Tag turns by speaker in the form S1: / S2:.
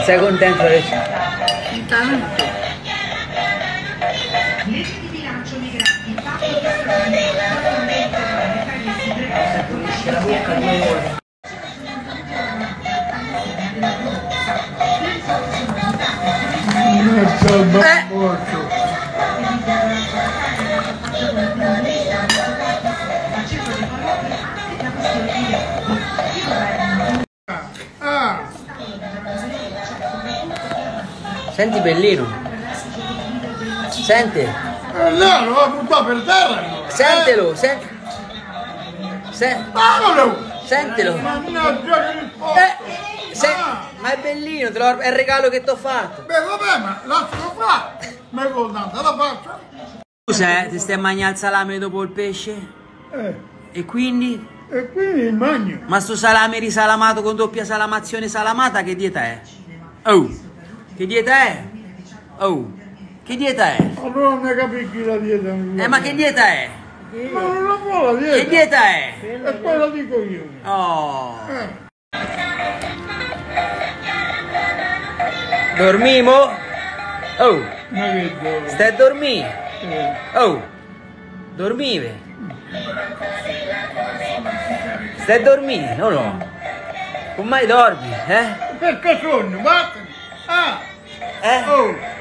S1: Sei contento del...
S2: Tanto.
S3: Legge di bilancio migranti, patto fiscale, pagamento previsti
S1: Senti Bellino. Senti.
S4: No, lo va a buttare per terra. Allora.
S1: Sentilo, sentilo.
S4: Mannaggia che
S1: Ma è bellino, è il regalo che ti ho fatto.
S4: Beh, vabbè, ma lascialo fare. Ma è voltata la faccia.
S1: Scusa, ti stai mangiando il salame dopo il pesce? E quindi?
S4: E quindi il magno.
S1: Ma sto salame risalamato con doppia salamazione salamata, che dieta è? Oh, che dieta è? Oh, che dieta è?
S4: Allora non ne capisci la dieta.
S1: Ma che dieta è?
S4: Ma non lo fa la dieta.
S1: Che dieta è?
S4: E poi la dico io.
S1: Oh. Dormimo? Oh,
S4: Ma che dormi?
S1: stai a dormire? Oh, dormive? Stai a dormire o no? Come mai dormi, eh?
S4: Perché sogno, vattene.
S1: Eh?
S4: Oh.